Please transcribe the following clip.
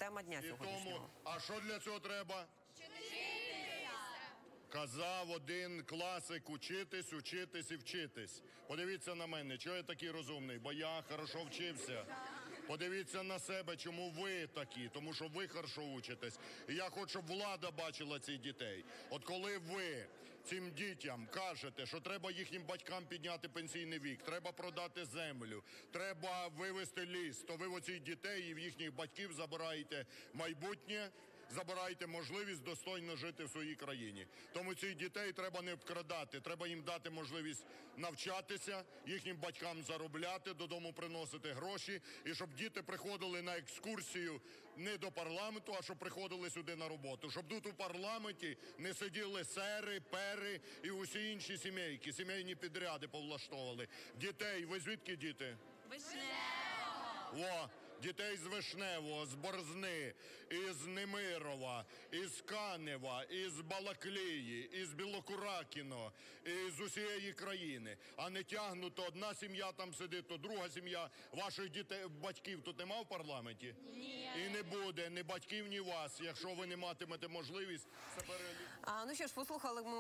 тема дня І сьогоднішнього. тому, а що для цього треба? Казав один класик: учитись, учитись і вчитись. Подивіться на мене, чого я такий розумний, бо я хорошо вчився. Подивіться на себе, чому ви такі, тому що ви хорошо учитесь. І я хочу, щоб влада бачила цих дітей. От коли ви цим дітям кажете, що треба їхнім батькам підняти пенсійний вік, треба продати землю, треба вивезти ліс, то ви в оцих дітей і в їхніх батьків забираєте майбутнє, забираєте можливість достойно жити в своїй країні. Тому цих дітей треба не обкрадати, треба їм дати можливість навчатися, їхнім батькам заробляти, додому приносити гроші, і щоб діти приходили на екскурсію не до парламенту, а щоб приходили сюди на роботу. Щоб тут у парламенті не сиділи сери, пери і усі інші сімейки, сімейні підряди повлаштовували. Дітей, ви звідки діти? О, дітей з Вишневого, з Борзни, із Немирова, із Канева, із Балаклії, із Білокуракіно, із усієї країни. А не тягнуто, одна сім'я там сидить, то друга сім'я. Ваших дітей, батьків тут нема в парламенті? Ні. І не буде ні батьків, ні вас, якщо ви не матимете можливість себе реалізувати. Ну що ж, послухали ми